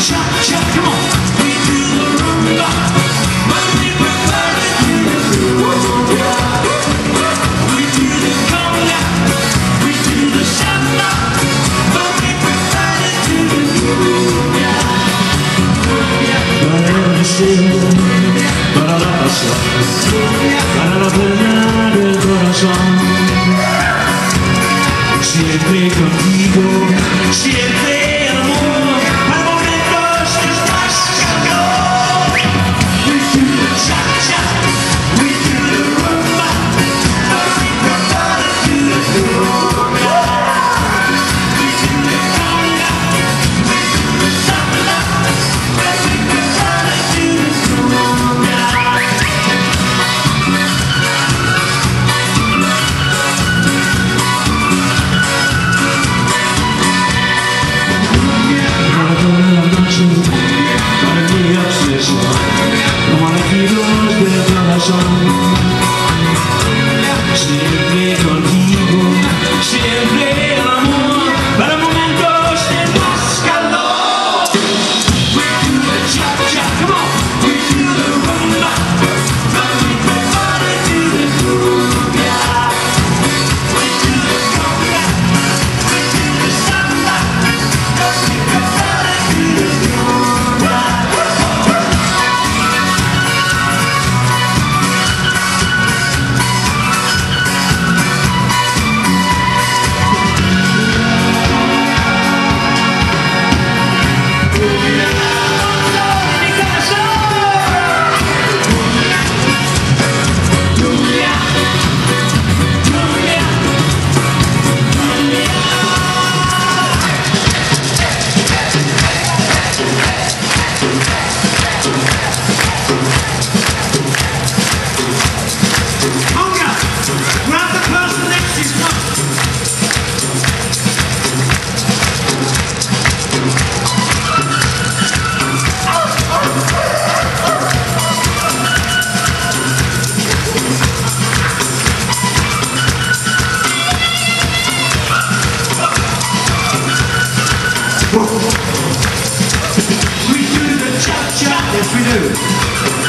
cha-cha, come on. We do the rumba, when we prefer to do the rumba. We do the conga, we do the samba, but we prefer to do the rumba. Para la pasión, para la pena del corazón. Siempre contigo, siempre amor, para momentos de más calor. We do the cha-cha, we do the rumba, but we prefer to do the rumba. We do the conga, we do the samba, but we prefer to do the rumba. Para mi obsesión, como latidos del corazón. Siempre contigo, siempre el amor, para momentos de más calor. We do the cha-cha, come on, we do the rumba, but we prefer to do the rumba. We do the conga, we do the samba, but we prefer to do the rumba. Grab the person next to you. We do the cha-cha, yes we do.